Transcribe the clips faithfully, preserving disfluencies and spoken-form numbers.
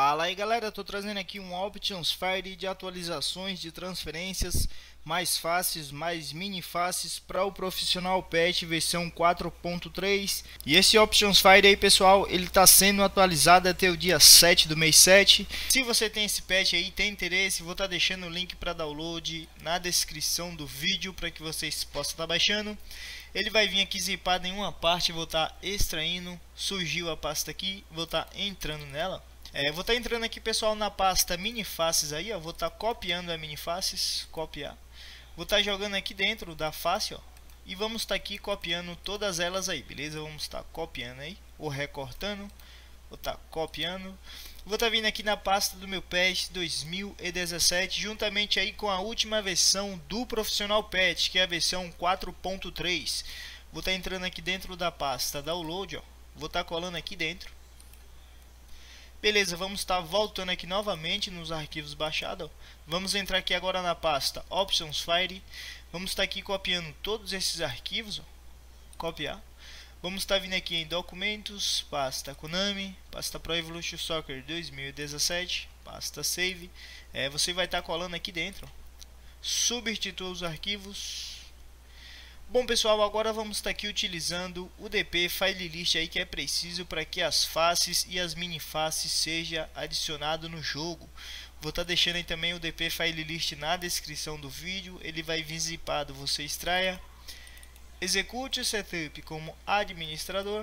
Fala aí galera, tô trazendo aqui um Options Fire de atualizações de transferências mais fáceis, mais mini fáceis para o Profissional Pet versão quatro ponto três. E esse Options Fire aí pessoal, ele tá sendo atualizado até o dia sete do mês sete. Se você tem esse pet aí, tem interesse, vou estar tá deixando o link para download na descrição do vídeo para que vocês possam estar tá baixando. Ele vai vir aqui zipado em uma parte, vou estar tá extraindo, surgiu a pasta aqui, vou estar tá entrando nela. É, vou estar tá entrando aqui pessoal na pasta mini faces aí, ó, vou estar tá copiando a mini faces, copiar. Vou estar tá jogando aqui dentro da face, ó, e vamos estar tá aqui copiando todas elas aí, beleza? Vamos estar tá copiando aí, ou recortando, vou estar tá copiando. Vou estar tá vindo aqui na pasta do meu pet dois mil e dezessete, juntamente aí com a última versão do Profissional Pet, que é a versão quatro ponto três. Vou estar tá entrando aqui dentro da pasta download, ó, vou estar tá colando aqui dentro. Beleza, vamos estar voltando aqui novamente nos arquivos baixados. Vamos entrar aqui agora na pasta Options Fire. Vamos estar aqui copiando todos esses arquivos, ó. Copiar. Vamos estar vindo aqui em documentos, pasta Konami, pasta Pro Evolution Soccer dois mil e dezessete, pasta Save. É, você vai estar colando aqui dentro. Substitua os arquivos. Bom pessoal, agora vamos estar aqui utilizando o D P File List aí que é preciso para que as faces e as mini faces seja adicionado no jogo. Vou estar deixando aí também o D P File List na descrição do vídeo. Ele vai vir zipado, você extraia, execute o setup como administrador.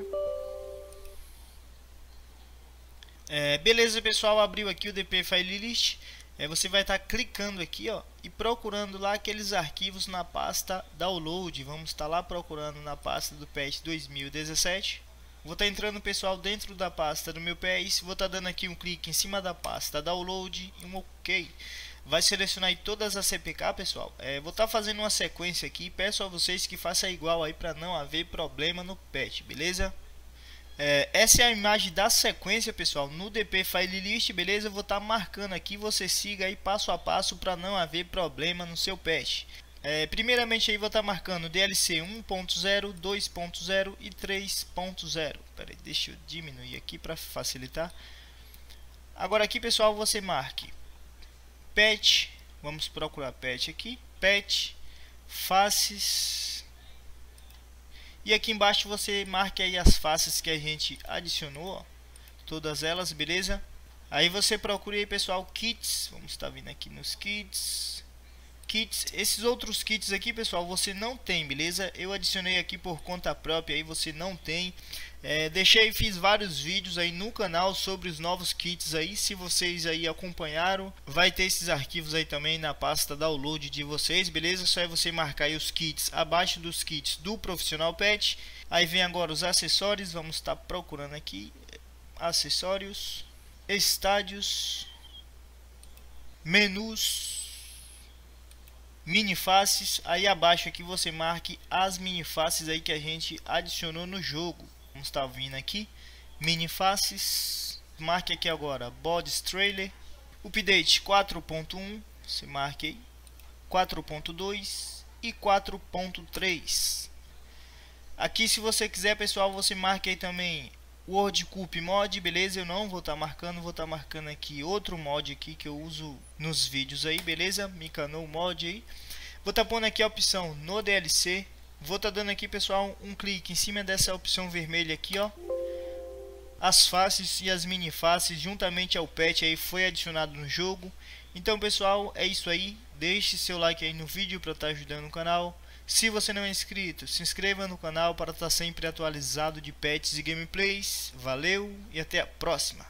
É, beleza pessoal, abriu aqui o D P File List. É, você vai estar tá clicando aqui, ó, e procurando lá aqueles arquivos na pasta download. Vamos estar tá lá procurando na pasta do Pet dois mil e dezessete. Vou estar tá entrando pessoal dentro da pasta do meu P S. Vou estar tá dando aqui um clique em cima da pasta download e um OK. Vai selecionar aí todas as C P K pessoal. É, vou estar tá fazendo uma sequência aqui. Peço a vocês que façam igual aí para não haver problema no Pet, beleza? É, essa é a imagem da sequência pessoal no D P File List, beleza? Eu vou estar tá marcando aqui, você siga aí passo a passo para não haver problema no seu pet. É, primeiramente aí vou estar tá marcando D L C um ponto zero, dois ponto zero e três ponto zero. Pera aí, deixa eu diminuir aqui para facilitar. Agora aqui pessoal, você marque pet, vamos procurar pet aqui, pet, faces. E aqui embaixo você marca aí as faces que a gente adicionou, ó, todas elas, beleza? Aí você procura aí pessoal, kits, vamos estar vindo aqui nos kits, kits, esses outros kits aqui pessoal você não tem, beleza? Eu adicionei aqui por conta própria, aí você não tem. É, deixei, fiz vários vídeos aí no canal sobre os novos kits aí, se vocês aí acompanharam, vai ter esses arquivos aí também na pasta download de vocês, beleza? Só é você marcar aí os kits abaixo dos kits do Profissional Pet. Aí vem agora os acessórios, vamos estar procurando aqui, acessórios, estádios, menus, mini faces. Aí abaixo aqui você marque as mini faces aí que a gente adicionou no jogo. Vamos estar vindo aqui, mini faces, marque aqui agora Bodies Trailer, update quatro ponto um, você marque aí, quatro ponto dois e quatro ponto três. Aqui se você quiser pessoal, você marque aí também World Cup Mod, beleza? Eu não vou estar marcando, vou estar marcando aqui outro mod aqui que eu uso nos vídeos aí, beleza? Micanou Mod aí. Vou estar pondo aqui a opção no D L C. Vou estar dando aqui pessoal um clique em cima dessa opção vermelha aqui, ó. As faces e as mini faces juntamente ao pet aí foi adicionado no jogo. Então pessoal, é isso aí. Deixe seu like aí no vídeo para estar ajudando o canal. Se você não é inscrito, se inscreva no canal para estar sempre atualizado de pets e gameplays. Valeu e até a próxima.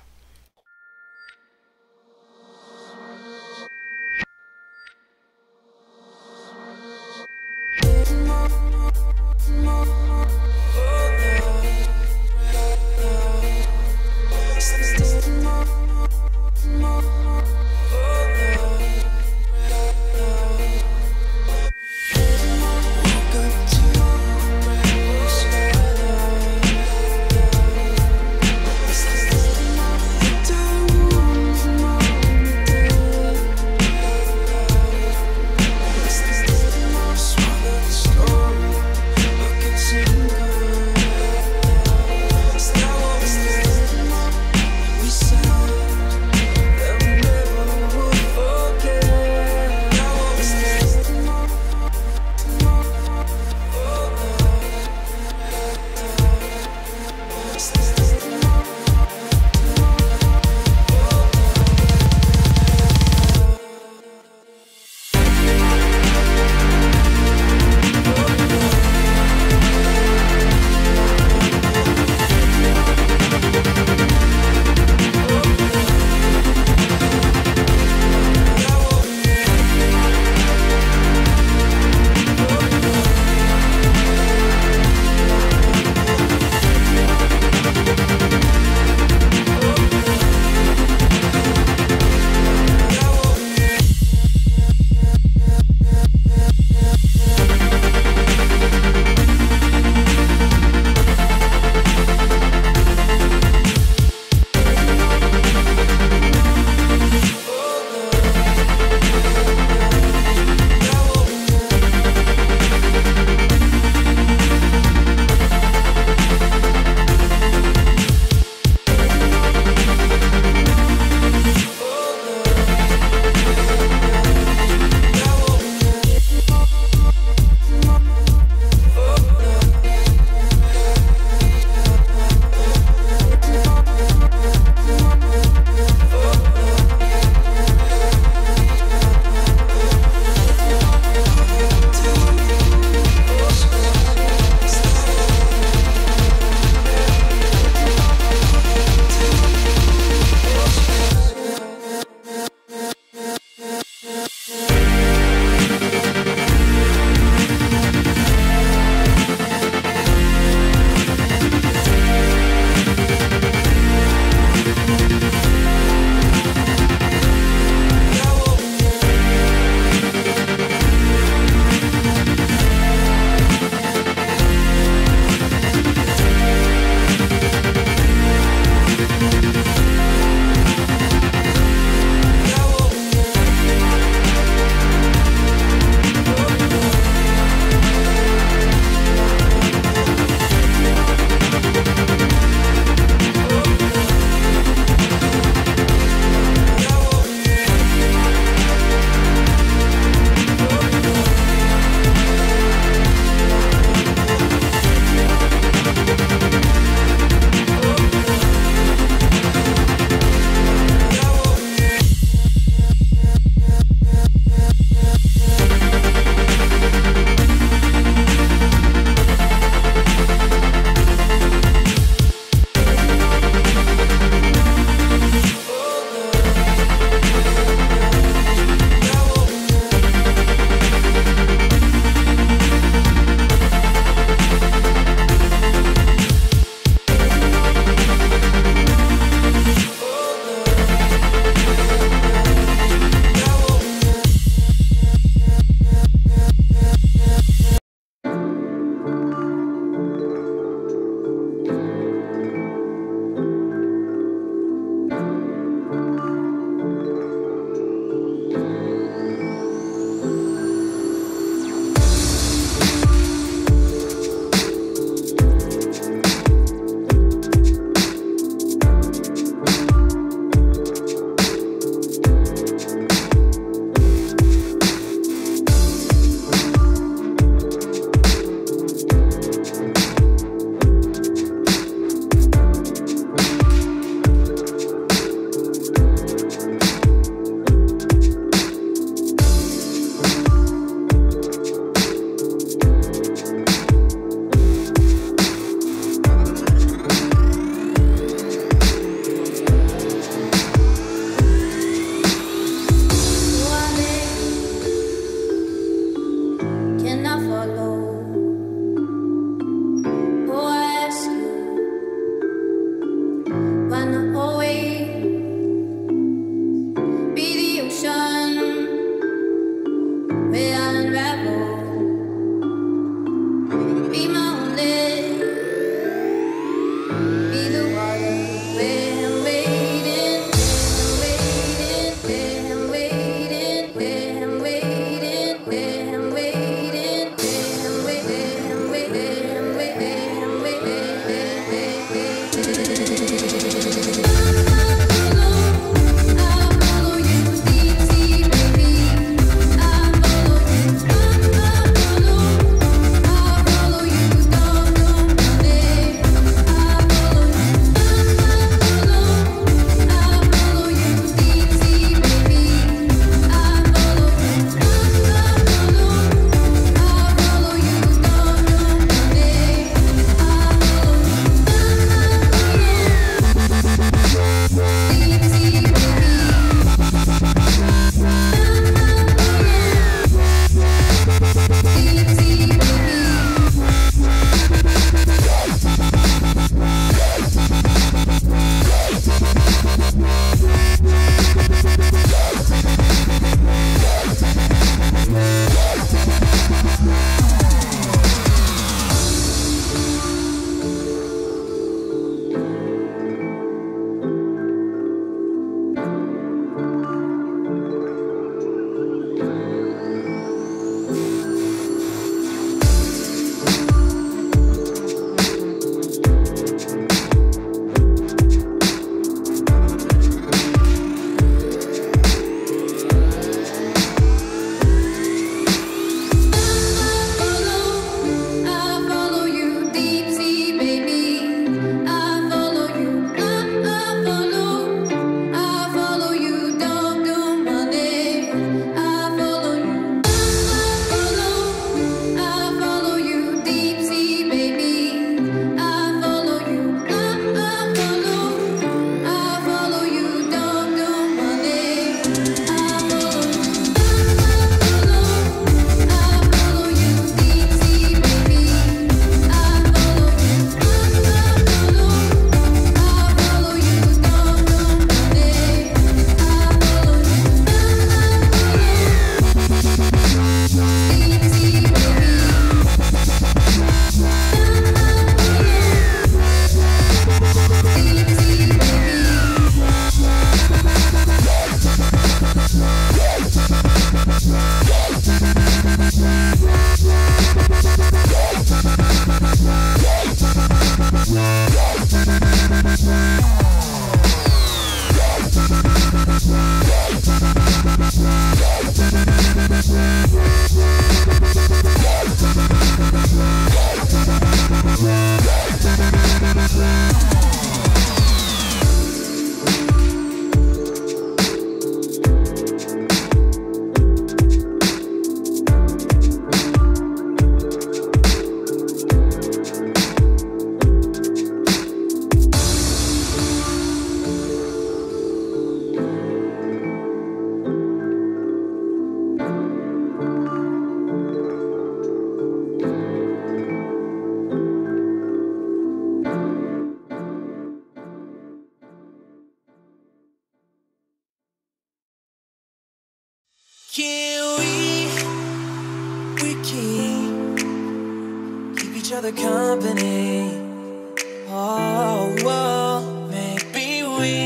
other company. Oh, whoa, maybe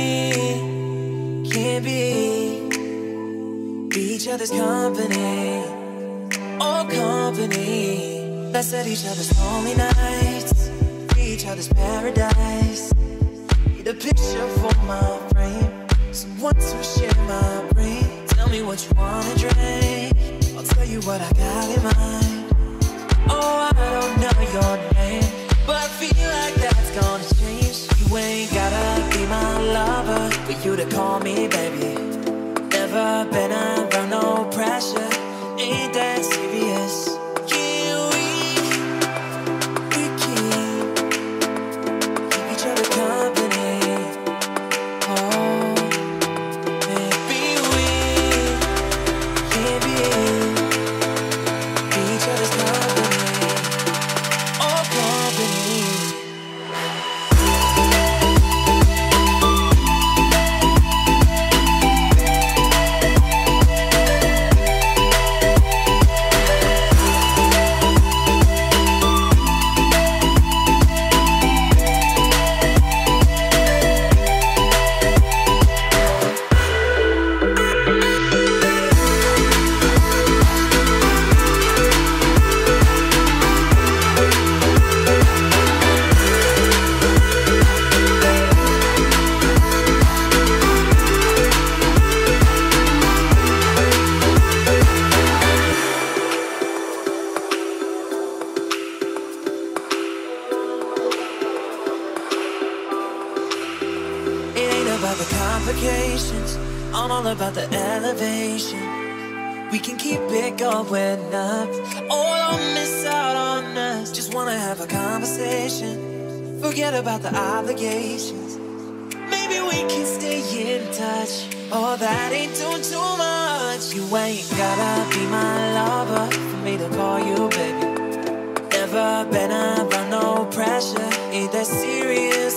we can be, be each other's company. Oh, company. Let's set each other's lonely nights, be each other's paradise. Need a picture for my frame, someone to share my brain. Tell me what you wanna drink, I'll tell you what I got in mind. Oh, I don't know your name, but I feel like that's gonna change. You ain't gotta be my lover for you to call me baby. Never been around no pressure, ain't that serious. Can we, we keep, keep each other company. Oh, maybe we can be, be each other's company. Oh, company. About the complications, I'm all about the elevation. We can keep it going up. Oh, don't miss out on us. Just wanna have a conversation. Forget about the obligations. Maybe we can stay in touch. Oh, that ain't doing too much. You ain't gotta be my lover for me to call you baby. Never been around no pressure, ain't that serious.